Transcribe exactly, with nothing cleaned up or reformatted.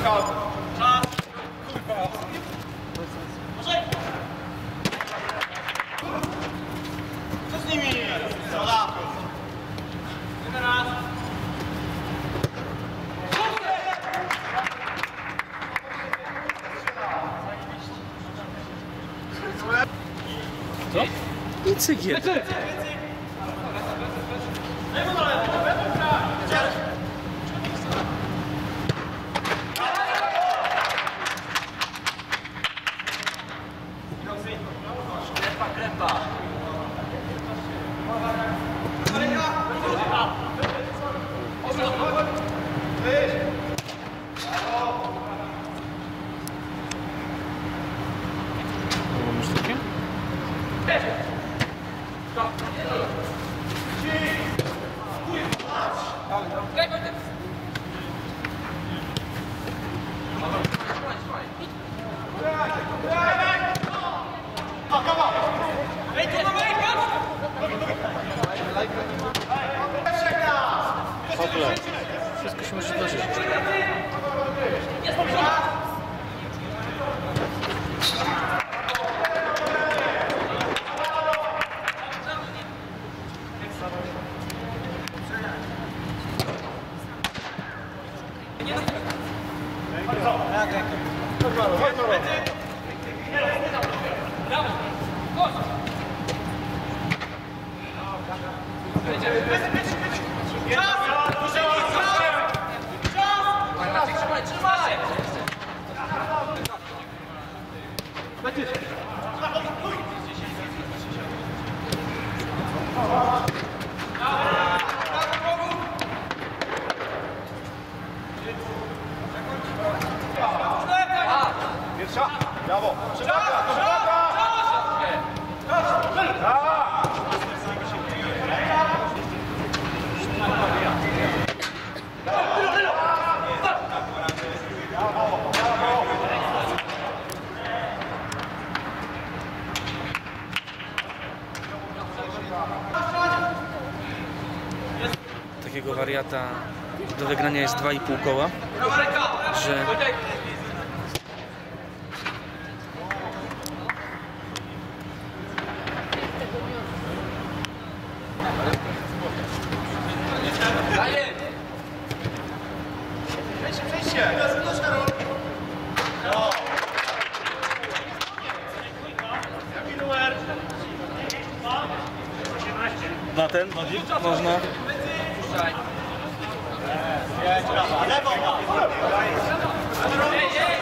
Co z nimi? Dobra. Teraz. Co? I cygiel. Krepa, krepa. Mamy sztukę? Wszystko się może zdarzyć. Pierwsza, brawo, przewaga, przewaga! Takiego wariata do wygrania jest dwa i pół koła, że Przejście! Jaki numer? na ten można. Lewo!